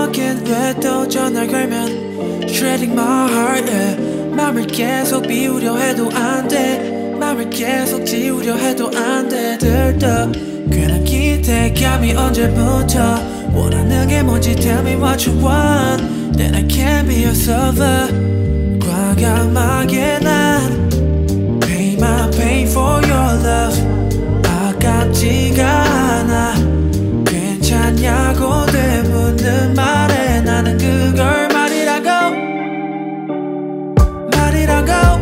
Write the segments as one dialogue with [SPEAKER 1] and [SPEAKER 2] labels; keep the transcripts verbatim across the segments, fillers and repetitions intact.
[SPEAKER 1] again 왜 또 전화 걸면 Shredding my heart yeah. 맘을 계속 비우려 해도 안돼 맘을 계속 지우려 해도 안돼 들떠 괜한 기대감이 언제부터 원하는 게 뭔지 tell me what you want Then I can't be your server 과감하게 난 Pay my pain for your love 아깝지가 않아 괜찮냐고 되묻는 말에 나는 그걸 말이라고 말이라고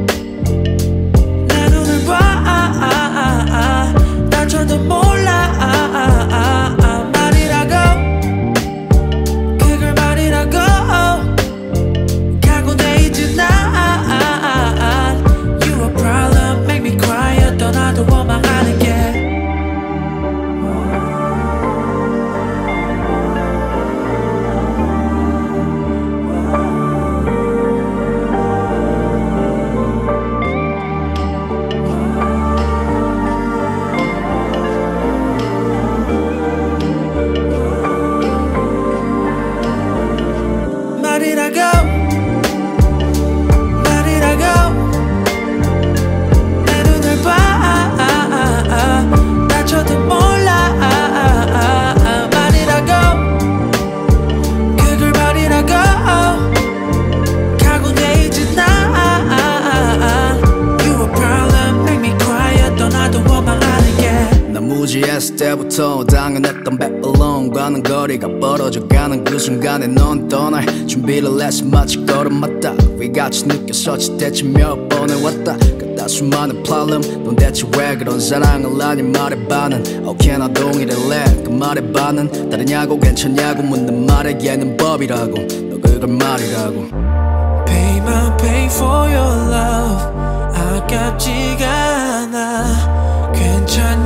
[SPEAKER 1] 내 눈을 봐 다쳐도 몰라 말이라고 그걸 말이라고 가고 내 이제 난 You a problem make me cry 떠나도 원망하는 게
[SPEAKER 2] 무지했을 때부터 당연했던 배울롱과는 거리가 벌어져가는 그 순간에 넌 떠날 준비를 했어 마치 걸음마다 위같이 느껴서지 대체 몇 번을 왔다 그따 수많은 problem 넌 대체 왜 그런 사랑을 하니 말해봐는 Okay 나 동의를래 그 말에 반은 다르냐고 괜찮냐고 묻는 말에 얘는 법이라고 너 그걸 말이라고
[SPEAKER 1] Pay my pain for your love 아깝지가 않아 괜찮냐